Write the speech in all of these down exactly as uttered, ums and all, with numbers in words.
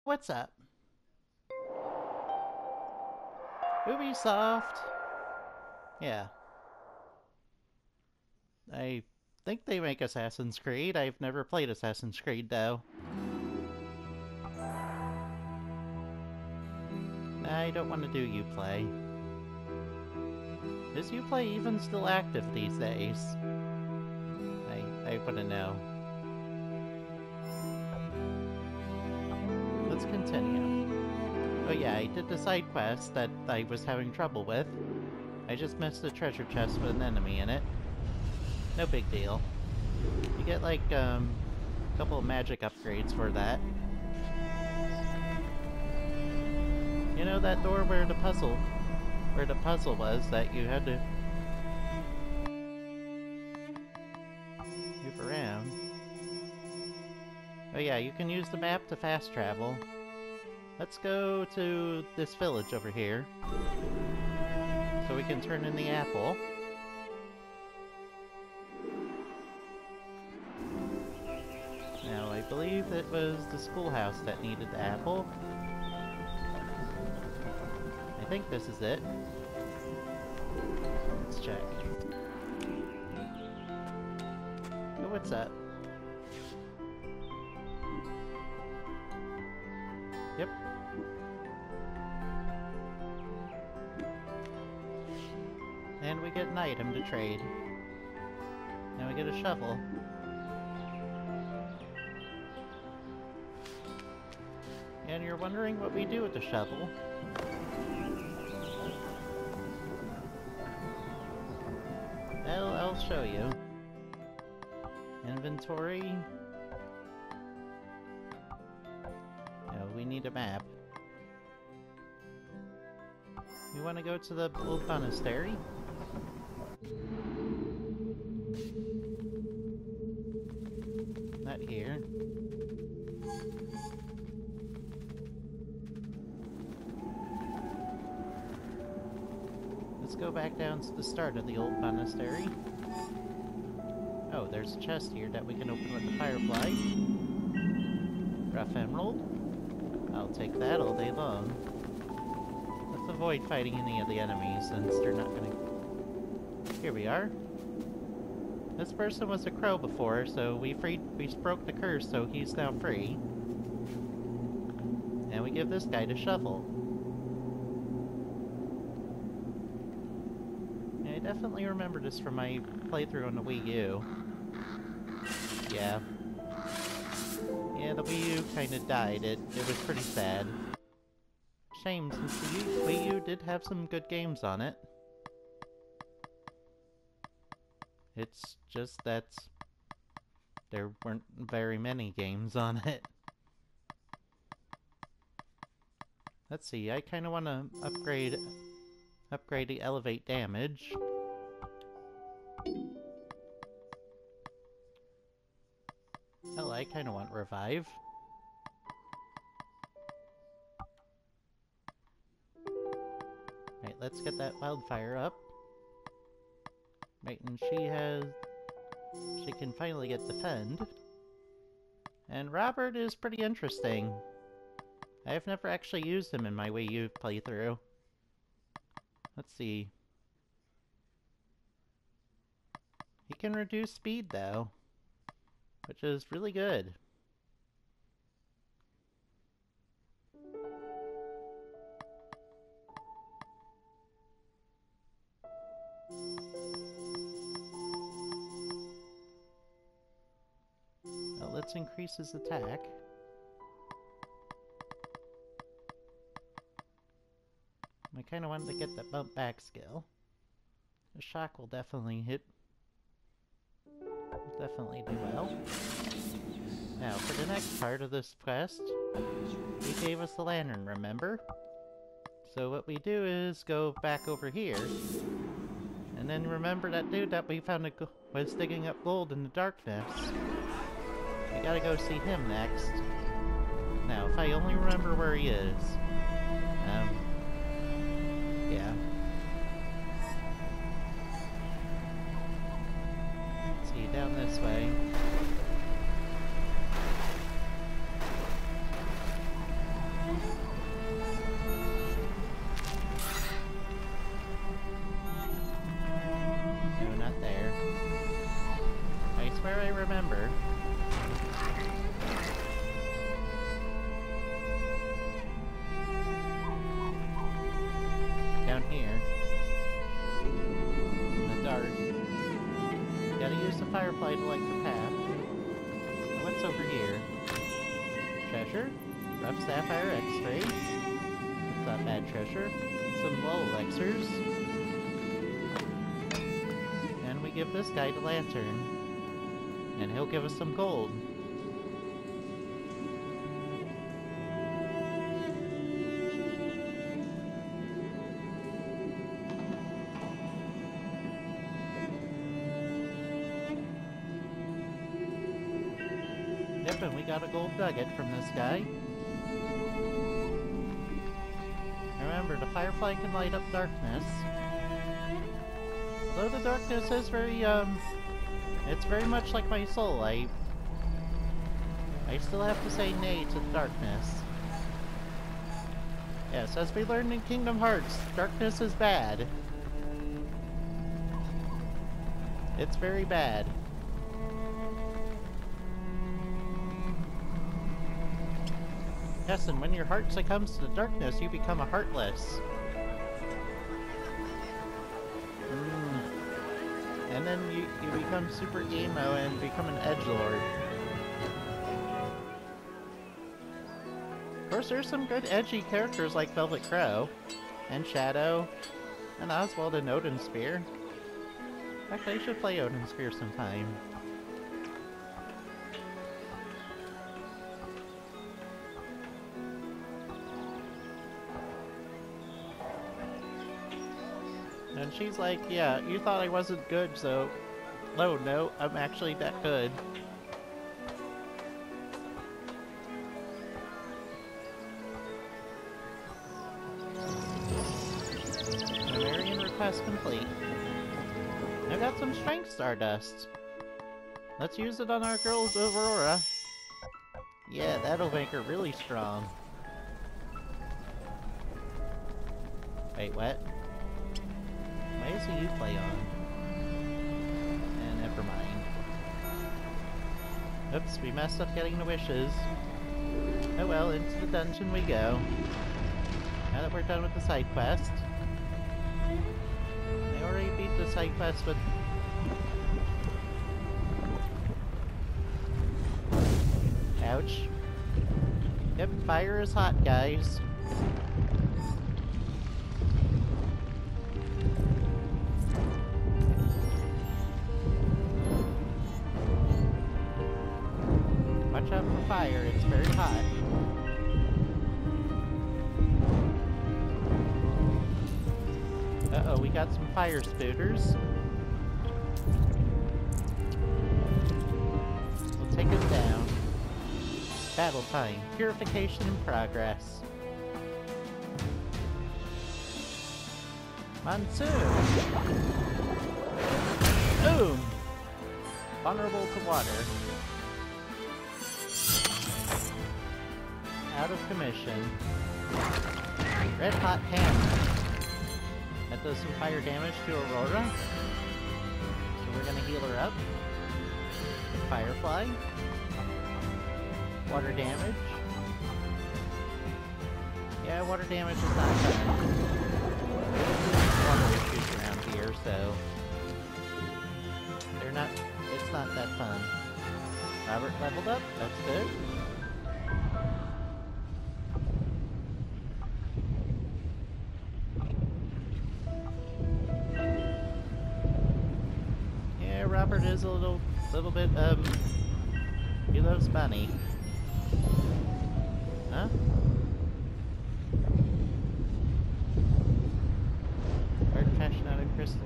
What's up? Ubisoft? Yeah. I think they make Assassin's Creed. I've never played Assassin's Creed, though. I don't want to do Uplay. Is Uplay even still active these days? I, I wouldn't know. Let's continue. Oh yeah, I did the side quest that I was having trouble with. I just missed a treasure chest with an enemy in it. No big deal. You get like um, a couple of magic upgrades for that. You know that door where the puzzle, where the puzzle was that you had to move around? Oh yeah, you can use the map to fast travel. Let's go to this village over here, so we can turn in the apple. Now, I believe it was the schoolhouse that needed the apple. I think this is it. Let's check. Oh, what's up? Yep. And we get an item to trade. Now we get a shovel. And you're wondering what we do with the shovel. Well, I'll show you. Inventory. No, we need a map. We want to go to the old monastery. Not here. Let's go back down to the start of the old monastery. Oh, there's a chest here that we can open with the firefly. Rough emerald. I'll take that all day long. Let's avoid fighting any of the enemies since they're not gonna... Here we are. This person was a crow before, so we freed, we broke the curse, so he's now free. And we give this guy the shovel. Yeah, I definitely remember this from my playthrough on the Wii U. Yeah. Yeah, the Wii U kinda died. It, it was pretty sad. Shame, since the Wii U did have some good games on it. It's just that there weren't very many games on it. Let's see, I kinda wanna upgrade upgrade the elevate damage. Hell, I kinda want revive. Right, let's get that wildfire up. Right, and she has... she can finally get defend. And Robert is pretty interesting. I've never actually used him in my Wii U playthrough. Let's see. He can reduce speed, though, which is really good. Well, let's increase his attack. I kind of wanted to get that bump back skill. The shock will definitely hit. Definitely do well. Now, for the next part of this quest, he gave us the lantern, remember? So what we do is go back over here, and then remember that dude that we found a was digging up gold in the darkness. We gotta go see him next. Now, if I only remember where he is. Um, yeah. Let's see, down this way. around here. In the dark. Gotta use the firefly to light the path. What's over here? Treasure? Rough sapphire X-ray. That's not bad treasure. Some low elixirs. And we give this guy the lantern. And he'll give us some gold. Yep, and we got a gold nugget from this guy. Remember, the firefly can light up darkness. Although the darkness is very, um... it's very much like my soul. I... I still have to say nay to the darkness. Yes, as we learned in Kingdom Hearts, darkness is bad. It's very bad. Yes, and when your heart succumbs to the darkness, you become a heartless. Mm. And then you, you become super emo and become an edgelord. Of course, there's some good edgy characters like Velvet Crow, and Shadow, and Oswald and Odin Spear. In fact, I should play Odin Spear sometime. And she's like, yeah, you thought I wasn't good, so... No, no, I'm actually that good. Marion request complete. I got some strength stardust. Let's use it on our girl Aurora. Yeah, that'll make her really strong. Wait, what? Why is the Uplay on? Eh, never mind. Oops, we messed up getting the wishes. Oh well, into the dungeon we go. Now that we're done with the side quest. I already beat the side quest with... Ouch. Yep, fire is hot, guys. Watch out for fire, it's very hot. Uh-oh, we got some fire spooders. We'll take them down. Battle time. Purification in progress. Monsoon! Boom! Vulnerable to water. Out of commission. Red hot hammer. That does some fire damage to Aurora. So we're gonna heal her up. Firefly. Water damage. Yeah, water damage is not fun. There's water issues around here, so... They're not... It's not that fun. Robert leveled up, that's good. Yeah, Robert is a little... little bit, um... he loves money. Huh? Hard fashion out of crystal.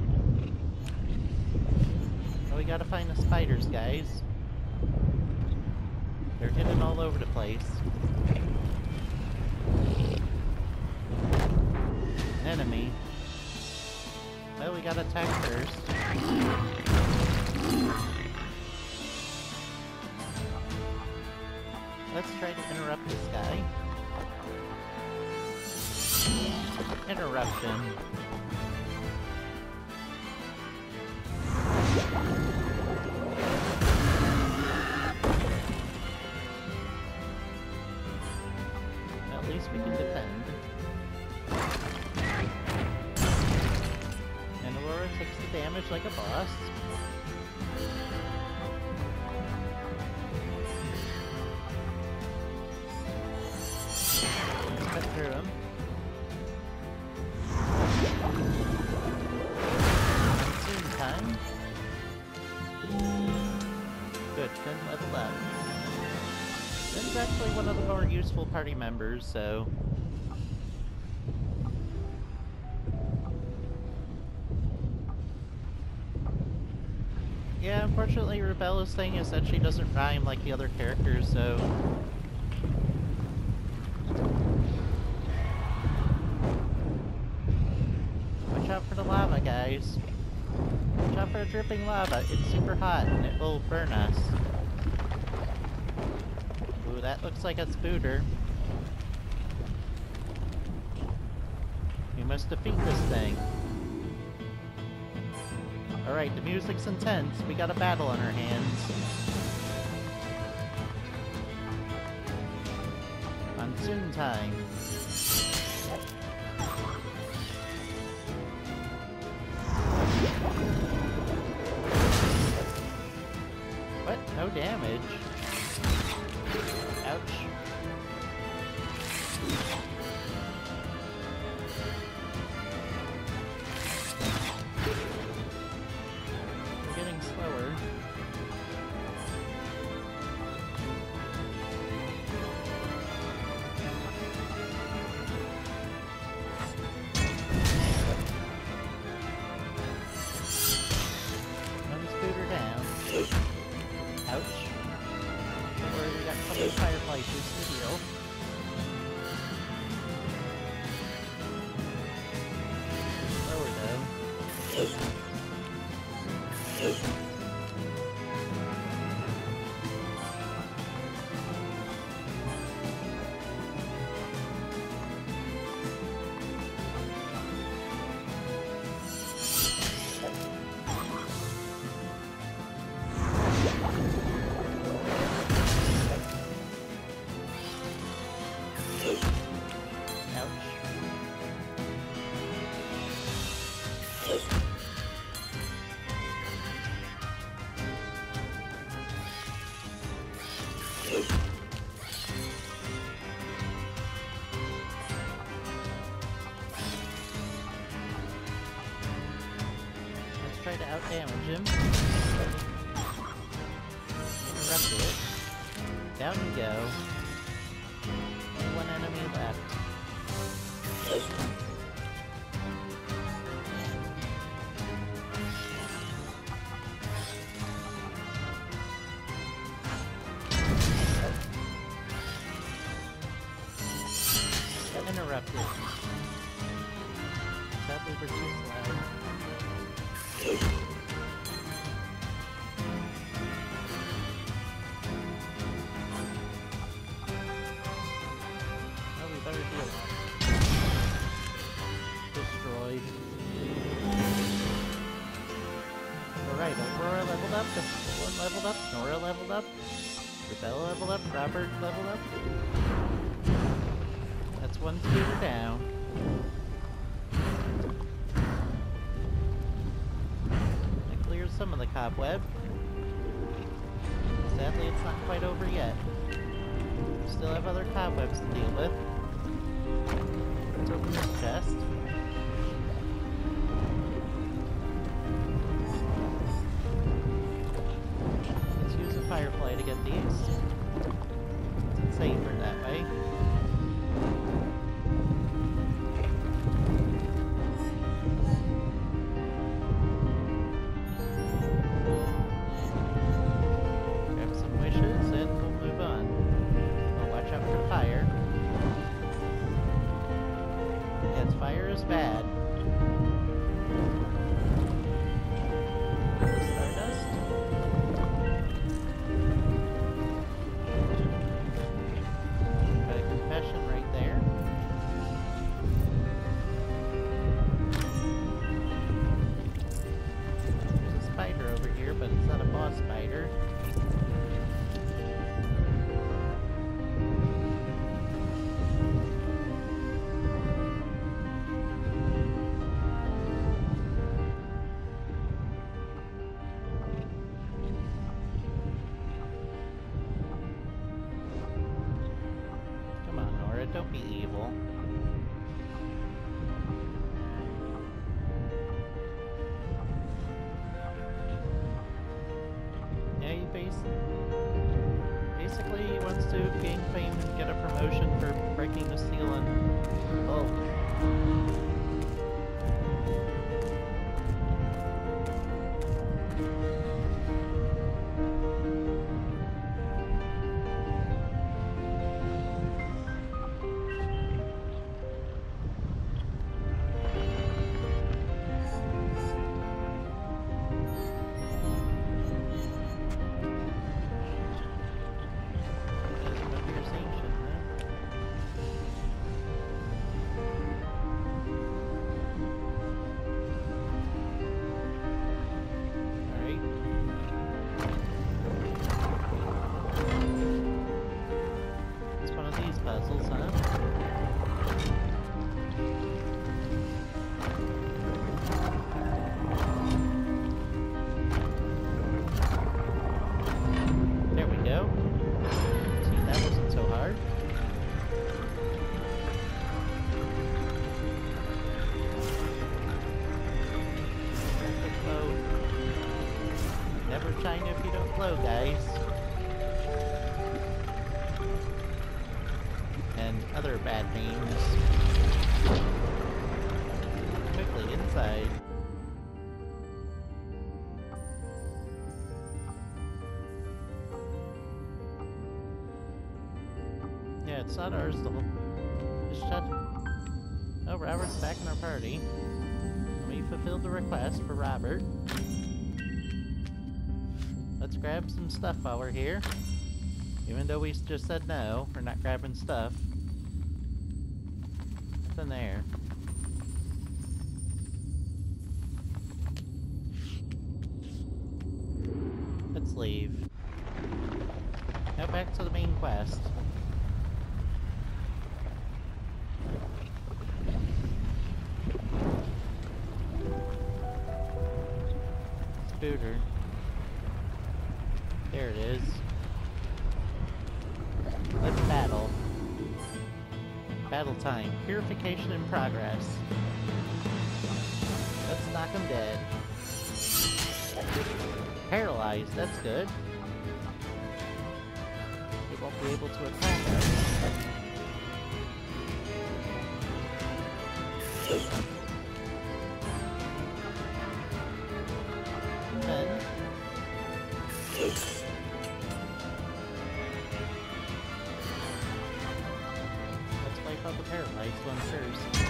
Well, we gotta find the spiders, guys. They're hidden all over the place. Enemy. Well, we gotta attack first. Let's try to interrupt this guy. Interruption. At least we can defend. takes the damage like a boss. Cut through him. Soon time. Good, Finn leveled up. Finn's actually one of the more useful party members, so... Yeah, unfortunately Rubella's thing is that she doesn't rhyme like the other characters, so... Watch out for the lava, guys. Watch out for the dripping lava. It's super hot and it will burn us. Ooh, that looks like a spooder. We must defeat this thing. Alright, the music's intense. We got a battle on our hands. Monsoon time. What? No damage? Ouch. We're getting slower. One scooter down. Ouch. Don't worry, we got a couple of fireplaces to deal. Slower though. Let's try to out-damage him. Interrupted it. Down we go. One enemy left. Interrupted. Sadly, we're too slow. Oh, we better deal with it. Destroyed. Alright, Aurora leveled up, Dylan leveled up, Nora leveled up, Rebella leveled up, Robert leveled up. That's one scooter down. That clears some of the cobweb. Sadly, it's not quite over yet. We still have other cobwebs to deal with. Let's open this chest. Let's use a firefly to get these. It's safer that way. Grab some wishes and we'll move on. Oh, watch out for fire. Yes, fire is bad. Stardust. Got a confession right there. There's a spider over here, but it's not a boss spider. don't be evil. Yeah, he bas basically wants to gain fame and get a promotion for breaking the seal and... Oh. Puzzles, huh? There we go. See, that wasn't so hard. Glow. Never shine if you don't glow, guys. And other bad names. Quickly inside. Yeah, it's not ours to hold. Just shut. Oh, Robert's back in our party. We fulfilled the request for Robert. Let's grab some stuff while we're here. Even though we just said no, we're not grabbing stuff. Nothing there. Let's leave. Now back to the main quest. Spooder. There it is. Let's battle. Battle time. Purification in progress. Let's knock him dead. Paralyzed, that's good. He won't be able to attack us. Then... Out the paralyzed one first.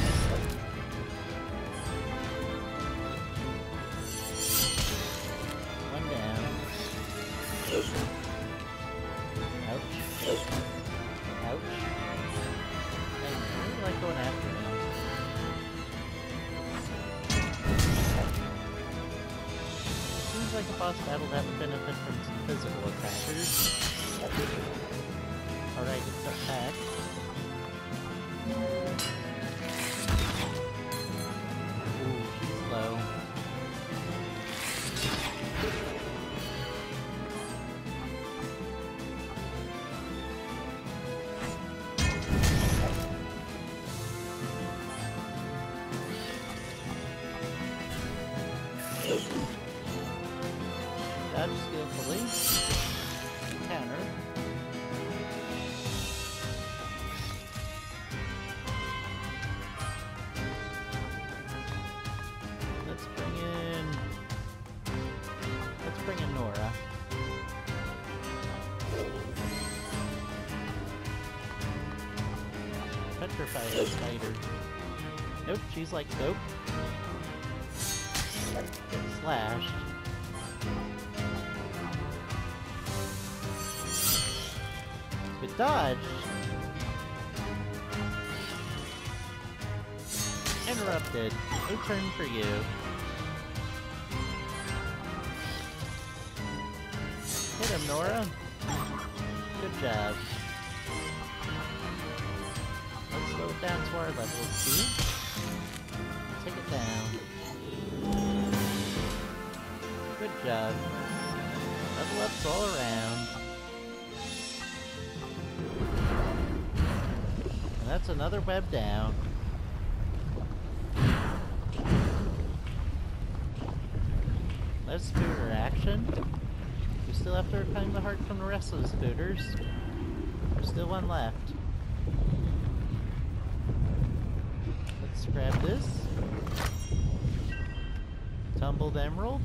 One down. Ouch. Ouch. I really like going after him. Seems like a boss battle that would benefit from some physical attackers. Alright, it's attack. Ooh, she's low. Dodge skillfully. Counter. Petrified a spider. Nope, she's like, nope. Slashed. It dodged. Interrupted. No turn for you. Hit him, Nora. Good job. Let's slow it down to our level two. Take it down. Good job. Level ups all around. And that's another web down. That's spooder action. We still have to reclaim the heart from the rest of the spooders. There's still one left. Let's grab this. Tumbled emerald.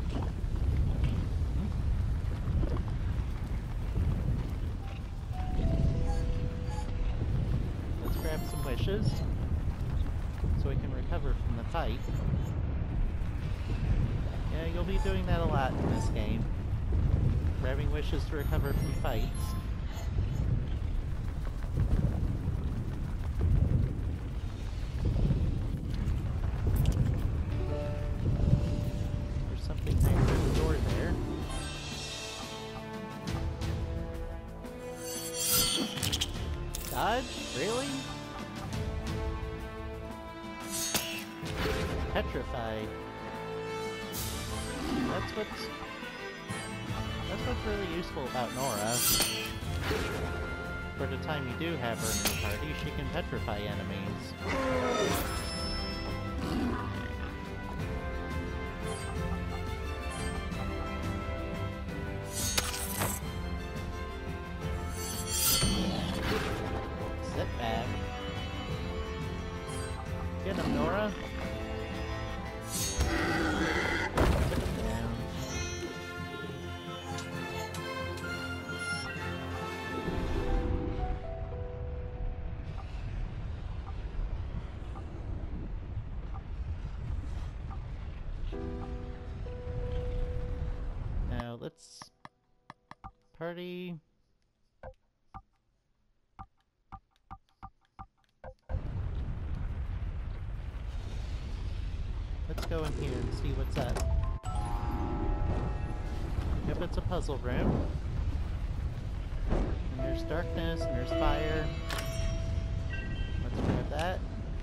Let's grab some wishes so we can recover from the fight. Yeah, you'll be doing that a lot in this game. Grabbing wishes to recover from fights. There's something there. There's a door there. Dodge? Really? Petrified. That's what's... That's what's really useful about Nora. For the time you do have her in the party, she can petrify enemies. Sit back. Get him, Nora. Let's party. Let's go in here and see what's up. Yep, it's a puzzle room. And there's darkness and there's fire. Let's grab that.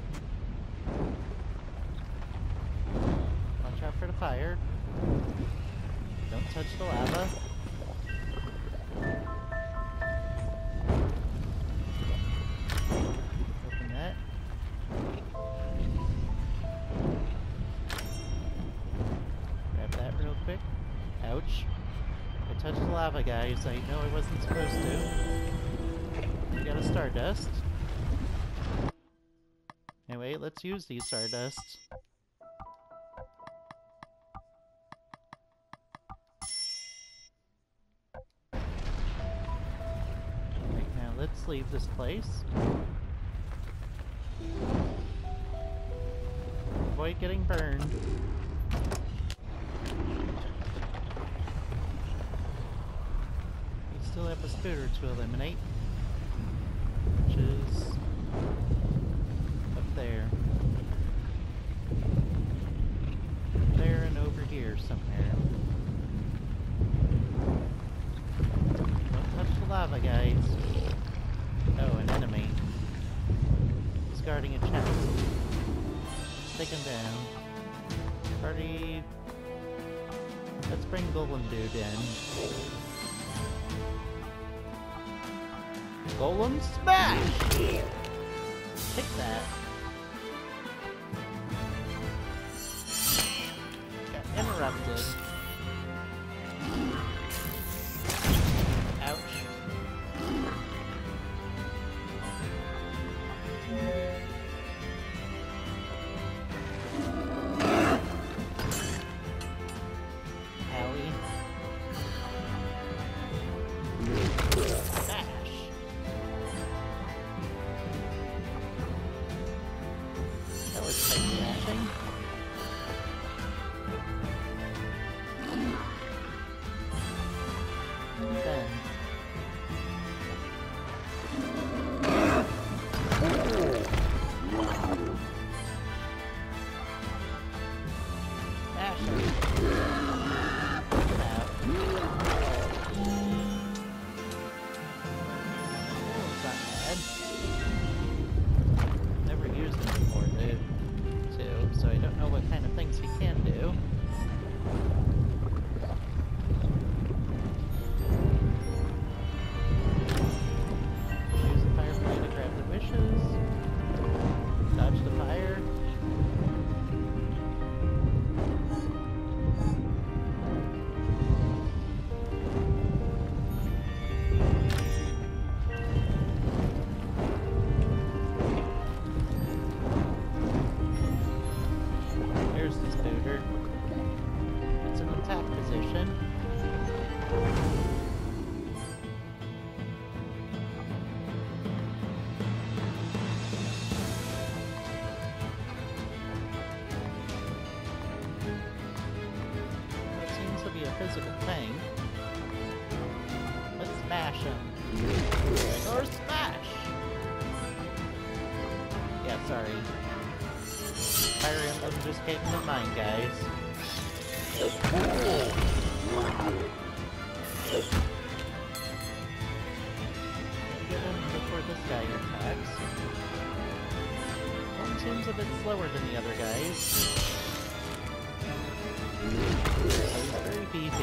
Watch out for the fire. Don't touch the lava. Open that. Grab that real quick. Ouch. I touched the lava, guys. I know I wasn't supposed to. We got a stardust. Anyway, let's use these stardusts. Let's leave this place. Avoid getting burned. We still have a spooder to eliminate, which is up there. There and over here somewhere. Don't touch the lava, guys. Oh, an enemy. He's guarding a chest. Let's take him down. Party... Let's bring Golem Dude in. Golem smash! Take that. Got interrupted. Ouch. So I don't dodge the fire. There's the spooder. It's in attack position. Physical thing. Let's smash him. Or smash! Yeah, sorry. Fire Emblem just came to mind, guys. Get him before this guy attacks. One seems a bit slower than the other guys. He's very beefy.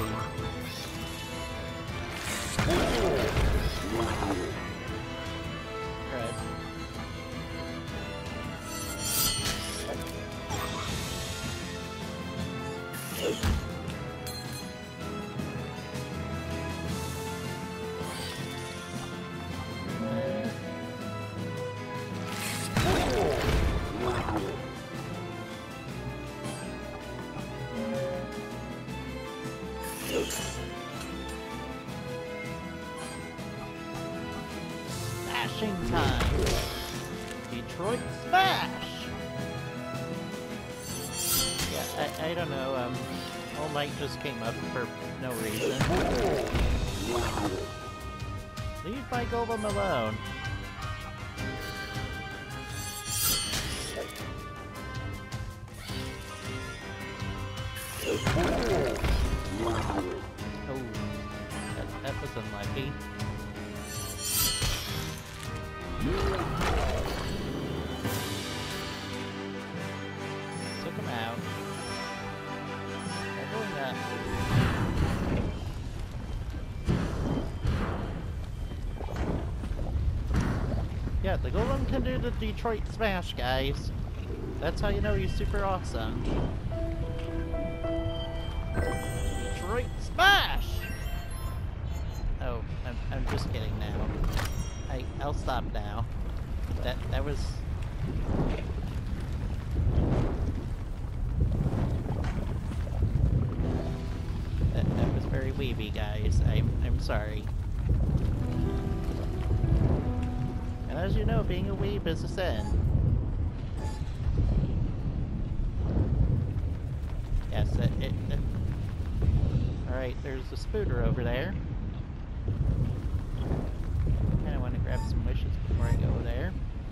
Right. Smashing time! Detroit Smash! Yeah, I, I don't know, um, All Might just came up for no reason. Leave my Golem alone. Oh, that, that was unlucky. Took him out. They're going up. Yeah, the Golem can do the Detroit Smash, guys. That's how you know he's super awesome. Detroit Smash! Oh, I'm, I'm just kidding now. I, I'll stop now. That, that was... That, that was very weeby, guys. I'm, I'm sorry. And as you know, being a weeb is a sin. Yes, it... it, it Alright, there's a spooder over there. Kinda want to grab some wishes before I go there.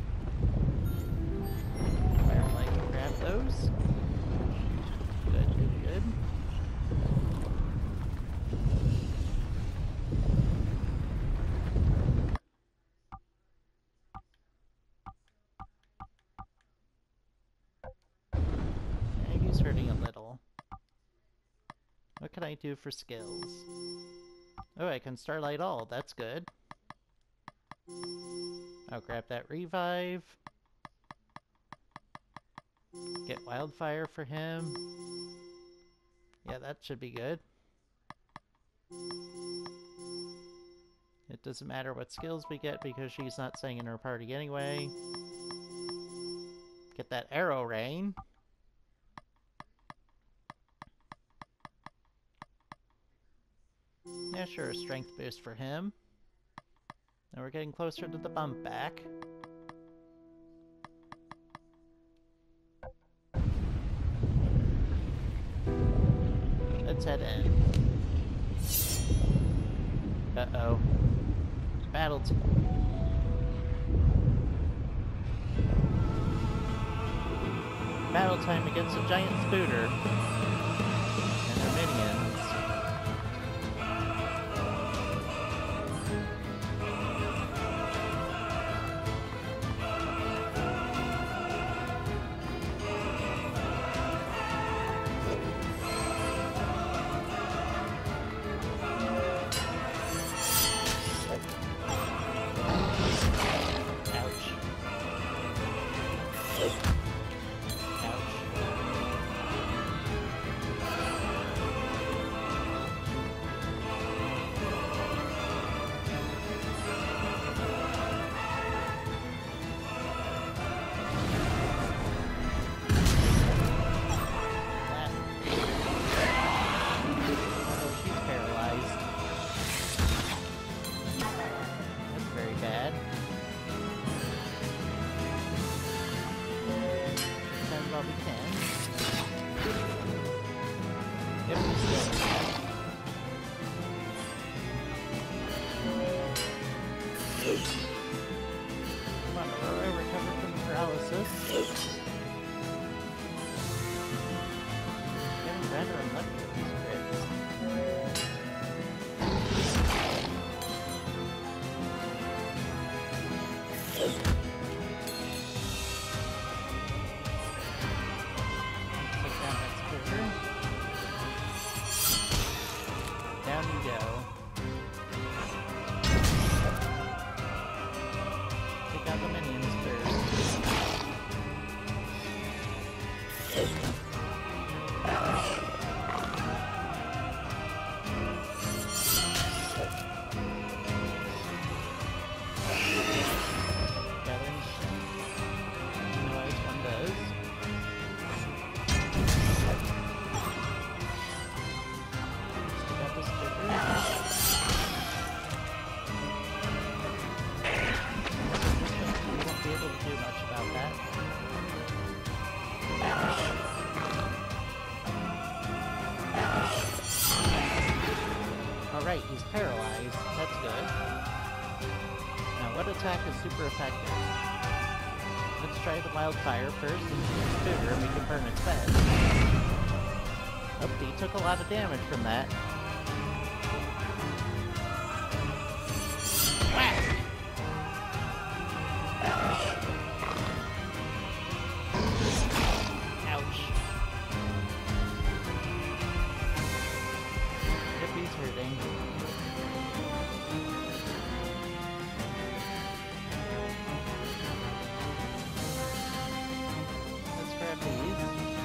Firelight, grab those. Good, good, good. Yeah, he's hurting a little. What can I do for skills? Oh, I can Starlight all. That's good. I'll grab that revive. Get Wildfire for him. Yeah, that should be good. It doesn't matter what skills we get because she's not staying in her party anyway. Get that Arrow Rain. Yeah, sure, a strength boost for him. Now we're getting closer to the bump back. Let's head in. Uh-oh. Battle t- Battle time against a giant spooder. And their minions. Ouch. while we can. If we still can. Come on, Aurora, recover from the paralysis. Getting rather unlucky with these crits. Take down that spooder. Down you go. Take out the minions first. Gathering. You know as one does. Stick out the spooder. We won't be able to do much about that. Alright, he's paralyzed. That's good. Now, what attack is super effective? Let's try the wildfire first and use the spooder and we can burn its head. Oh, he took a lot of damage from that. Whack! Ouch. Yep, he's hurting. Let's grab these.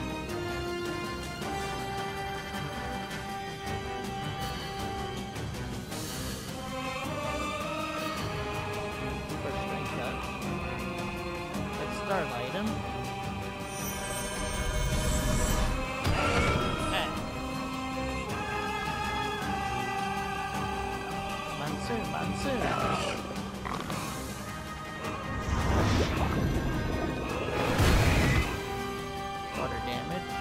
Keep our strength up. Let's starlight him. Ah. Monsoon, monsoon! Water damage.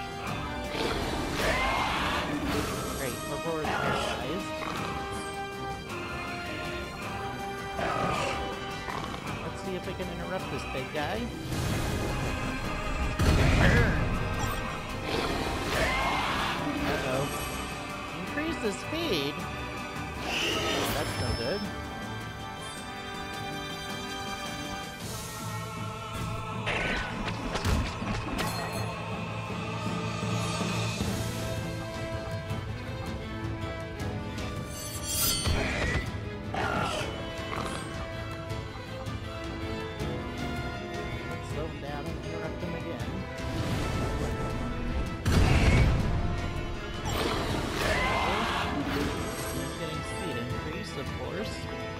Great, Aurora's paralyzed. Let's see if we can interrupt this big guy. Uh-oh. Increase the speed? Oh, that's no good. Slow him down and interrupt him again. He's getting speed increase, of course.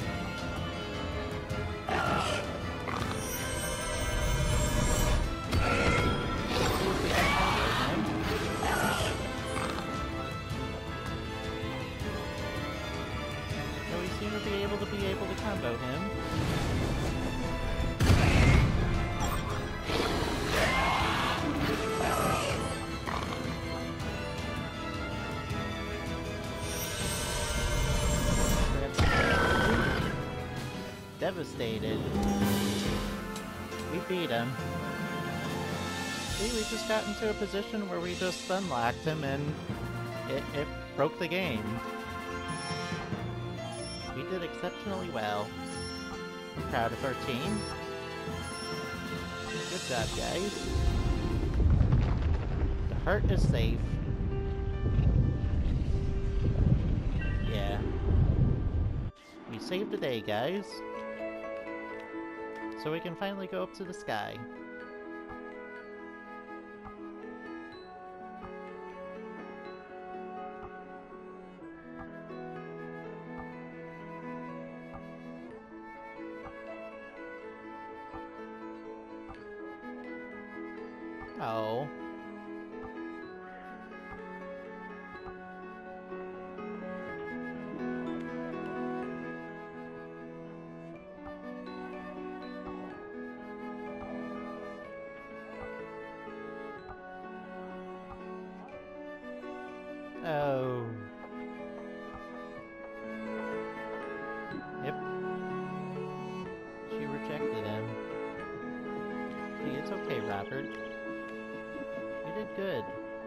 See if we can combo him. So we seem to be able to be able to combo him. Devastated. We beat him. See, we just got into a position where we just unlocked him and it, it broke the game. We did exceptionally well. I'm proud of our team. Good job, guys. The heart is safe. Yeah. We saved the day, guys. So we can finally go up to the sky. Oh. Oh. Yep. She rejected him. Hey, it's okay, Robert. You did good.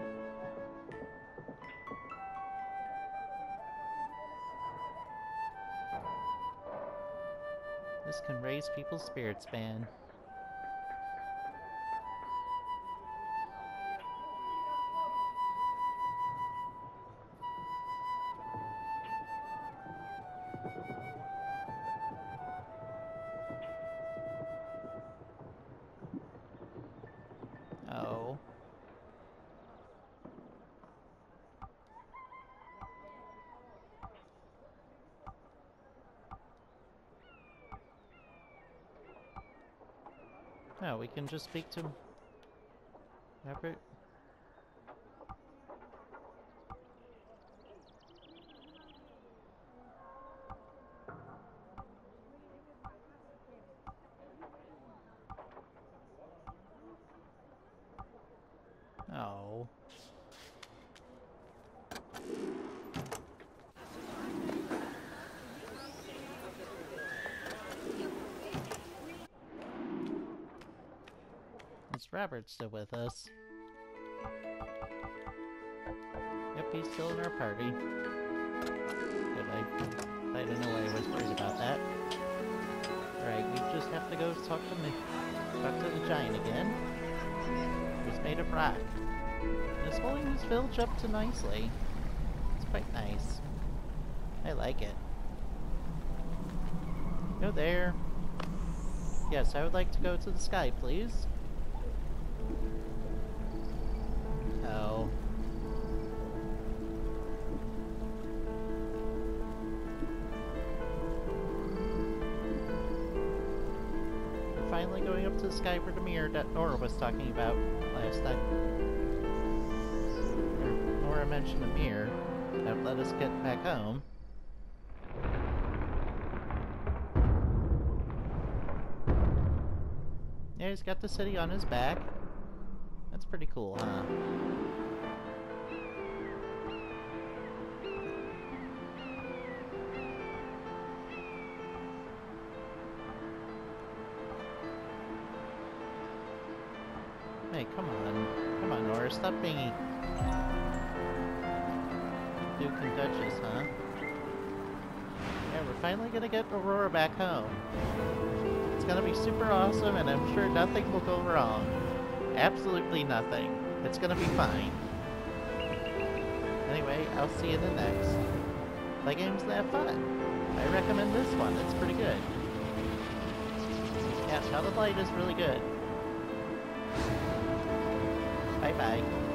This can raise people's spirits, man. Oh. No, we can just speak to Robert. Oh. Is Robert still with us? Yep, he's still in our party. Good, I, I don't know why I was worried about that. Alright, we just have to go talk to me, talk to the giant again. He's made of rock. It's holding his village up to nicely. It's quite nice. I like it. Go there. Yes, I would like to go to the sky, please. Oh. We're finally going up to the sky for the mirror that Nora was talking about last time. Nora mentioned a mirror that would let us get back home. Yeah, he's got the city on his back. That's pretty cool, huh? Hey, come on. Come on, Nora, stop being Duke and Duchess, huh? Yeah, we're finally gonna get Aurora back home. It's gonna be super awesome, and I'm sure nothing will go wrong. Absolutely nothing. It's gonna be fine. Anyway, I'll see you in the next. Play games and have fun. I recommend this one. It's pretty good. Yeah, Child of Light is really good. Bye-bye.